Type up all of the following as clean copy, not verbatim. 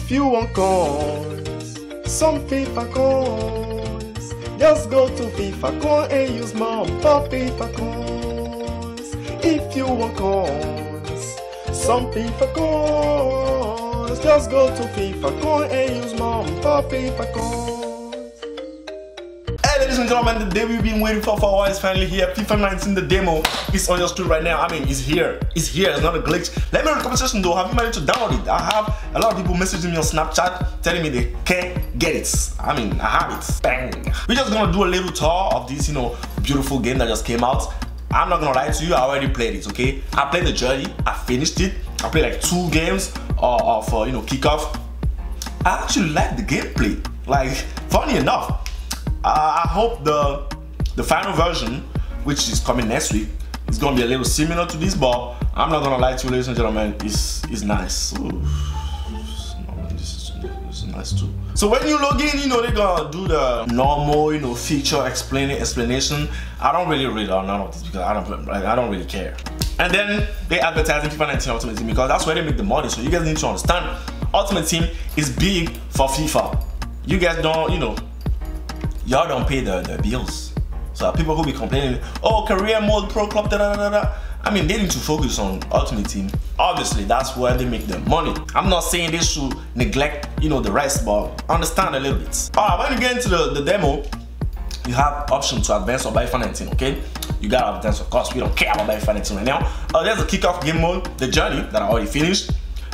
If you want coins, some FIFA coins, just go to FIFA Coin and use mom for FIFA coins. If you want coins, some FIFA coins, just go to FIFA Coin and use mom for FIFA coins. Hey ladies and gentlemen, the day we've been waiting for a while is finally here. FIFA 19, the demo is on your screen right now. I mean, it's here. It's here. It's not a glitch. Let me know in the comment section though, have you managed to download it? I have a lot of people messaging me on Snapchat telling me they can't get it. I mean, I have it. Bang. We're just gonna do a little tour of this, beautiful game that just came out. I'm not gonna lie to you, I already played it, okay? I played the journey, I finished it. I played like 2 games of kickoff. I actually like the gameplay. Like, funny enough, I hope the final version, which is coming next week, is gonna be a little similar to this, but I'm not gonna lie to you, ladies and gentlemen, it's nice. This is nice too. So when you log in, they're gonna do the normal, feature explanation. I don't really read none of this because I don't really care. And then they advertising FIFA 19 Ultimate Team because that's where they make the money. So you guys need to understand, Ultimate Team is big for FIFA. You guys don't, y'all don't pay the bills. So people who be complaining, oh, career mode, pro club, da da da da. I mean, they need to focus on Ultimate Team. Obviously, that's where they make their money. I'm not saying they should neglect, the rest, but understand a little bit. Alright, when you get into the demo, you have option to advance or buy FIFA 19, okay? You gotta advance, of course. We don't care about buy FIFA 19 right now. There's a kickoff game mode, the journey that I already finished.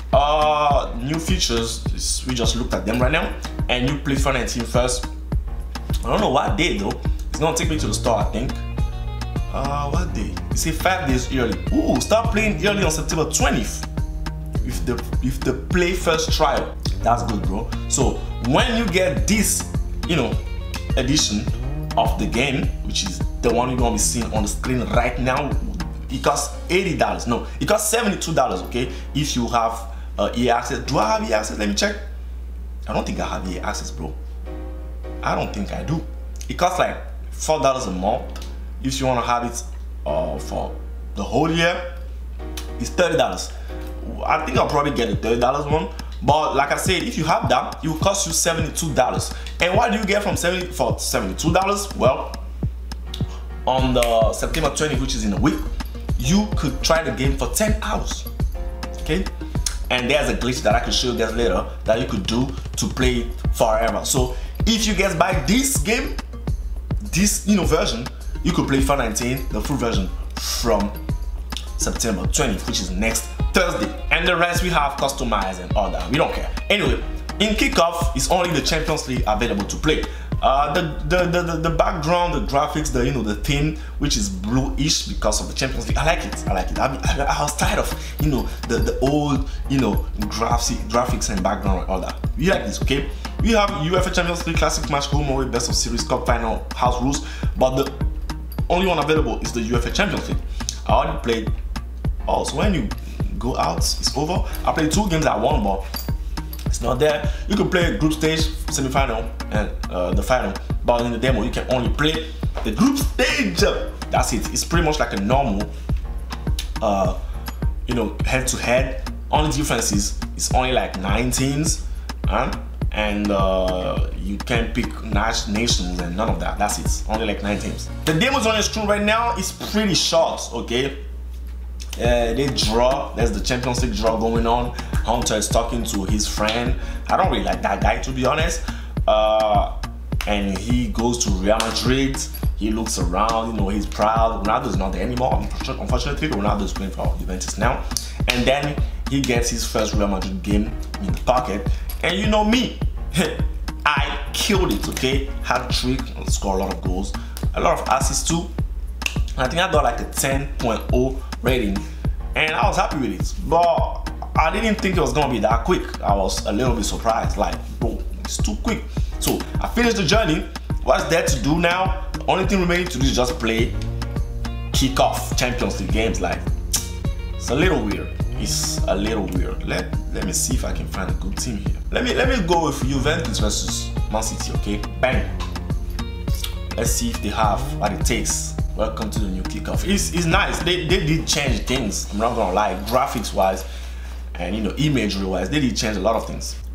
New features, we just looked at them right now. And you play FIFA 19 first. I don't know what day though. It's gonna take me to the store, I think. What day? You say 5 days early. Ooh, start playing early on September 20th. With the play first trial. That's good, bro. So when you get this, edition of the game, which is the one you're gonna be seeing on the screen right now, it costs $80. No, it costs $72, okay? If you have EA access. Do I have EA access? Let me check. I don't think I have EA access, bro. I don't think I do. It costs like $4 a month. If you want to have it for the whole year, it's $30. I think I'll probably get a $30 one. But like I said, if you have that, it will cost you $72. And what do you get for $72? Well, on the September 20th, which is in a week, you could try the game for 10 hours. Okay? And there's a glitch that I can show you guys later that you could do to play it forever. So if you guys buy this game, this version, you could play FIFA 19, the full version, from September 20th, which is next Thursday. And the rest we have customized and all that. We don't care. Anyway, in kickoff, it's only the Champions League available to play. The background, the graphics, the theme, which is bluish because of the Champions League. I like it. I was tired of the old graphics and background and all that. We like this, okay? We have UEFA Champions League Classic Match, Home Away, Best of Series, Cup Final, House Rules, but the only one available is the UEFA Champions League. I already played. Also, when you go out, it's over. I played 2 games. I won, but it's not there. You can play group stage, semi-final, and the final. But in the demo, you can only play the group stage. That's it. It's pretty much like a normal, head-to-head. Only difference is it's only like 9 teams, and you can pick nations and none of that. That's it. Only like 9 teams. The demo's on your screen right now is pretty short, okay? They draw. There's the Champions League draw going on. Hunter is talking to his friend. I don't really like that guy, to be honest. And he goes to Real Madrid. He looks around, he's proud. Ronaldo's not there anymore, unfortunately. Ronaldo's playing for Juventus now. And then he gets his first Real Madrid game in the pocket. And you know me, I killed it, okay? Hat-trick, scored a lot of goals, a lot of assists too. I think I got like a 10.0 rating, and I was happy with it. But I didn't think it was gonna be that quick. I was a little bit surprised, like, bro, it's too quick. So I finished the journey. What's there to do now? The only thing remaining to do is just play kickoff Champions League games. Like, it's a little weird. It's a little weird. Let me see if I can find a good team here. Let me go with Juventus versus Man City, okay? Bang. Let's see if they have what it takes. Welcome to the new kickoff. It's nice. They did change things. I'm not gonna lie, graphics wise and imagery wise, they did change a lot of things.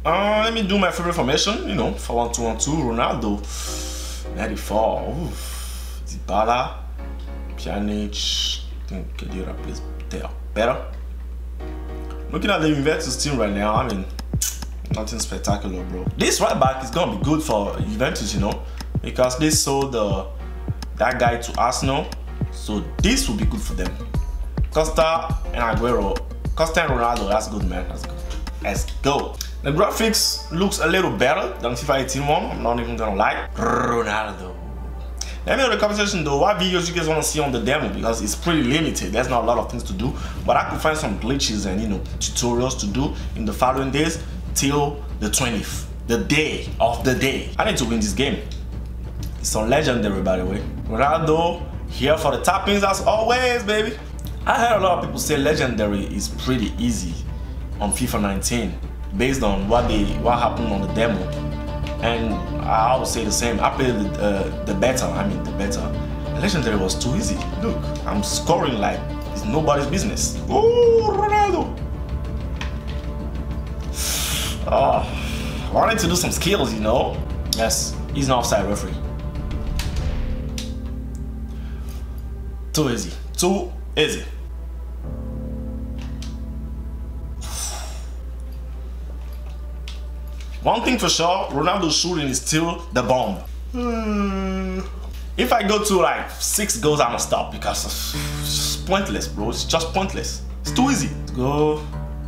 Let me do my favorite formation, you know, 4-1-2-1-2, Ronaldo, 94, oof, Dybala, Pjanic, I think Khedira plays better. Looking at the Juventus team right now, I mean, nothing spectacular, bro. This right back is gonna be good for Juventus, you know, because they sold that guy to Arsenal, so this will be good for them. Costa and Aguero, Costa and Ronaldo, that's good, man, that's good. Let's go. The graphics looks a little better than FIFA 18 one, I'm not even gonna lie. Ronaldo. Let me know in the comment section though what videos you guys want to see on the demo, because it's pretty limited. There's not a lot of things to do, but I could find some glitches and, you know, tutorials to do in the following days till the 20th, the day of the day. I need to win this game. It's on legendary, by the way. Ronaldo here for the toppings as always, baby. I heard a lot of people say legendary is pretty easy on FIFA 19 based on what happened on the demo, and I would say the same. I played the beta. Legendary was too easy. Look, I'm scoring like it's nobody's business. Oh, Ronaldo. Oh, I wanted to do some skills, you know. Yes, he's an offside referee. Too easy. Too easy. One thing for sure, Ronaldo's shooting is still the bomb. If I go to like 6 goals, I'm gonna stop because it's just pointless, bro. It's just pointless. It's too easy. Let's go.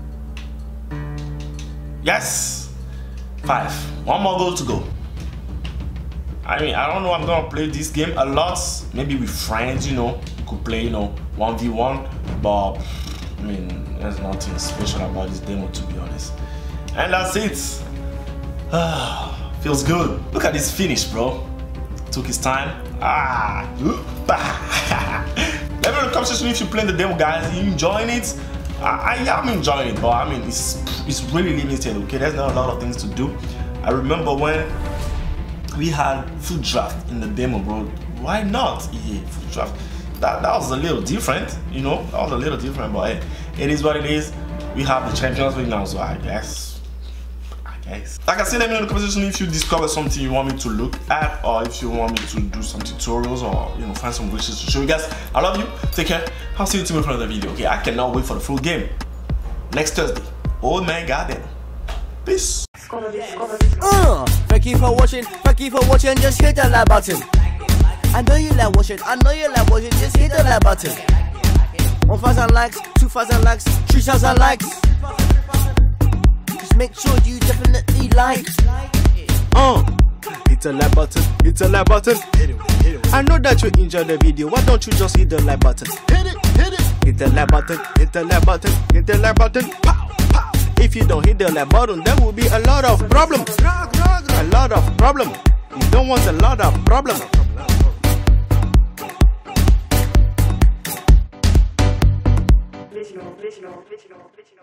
Yes. 5. One more goal to go. I mean, I don't know. I'm gonna play this game a lot. Maybe with friends, you know. You could play, you know, 1v1. But I mean, there's nothing special about this demo, to be honest. And that's it. Feels good. Look at this finish, bro. Took his time. Let me know in the comment section if you're playing the demo, guys. Are you enjoying it? I am enjoying it, but I mean, it's really limited. Okay, there's not a lot of things to do. I remember when we had food draft in the demo, bro. Why not? Yeah, food draft. That was a little different, you know. That was a little different, but hey, it is what it is. We have the Champions League now, so I guess. Like I said, let me know in the comment section if you discover something you want me to look at, or if you want me to do some tutorials, or, you know, find some glitches to show you guys. I love you. Take care. I'll see you tomorrow for another video. Okay, I cannot wait for the full game next Thursday. Oh my god, peace. Thank you for watching. Thank you for watching. Just hit the like button. I know you like watching. I know you like watching. Just hit the like button. 1,000 likes, 2,000 likes, 3,000 likes. Make sure you definitely like. Hit the like button, hit the like button. I know that you enjoyed the video. Why don't you just hit the like button? Hit the like button, hit the like button, hit the like button. Pow, pow. If you don't hit the like button, there will be a lot of problem. A lot of problem. You don't want a lot of problem. Original.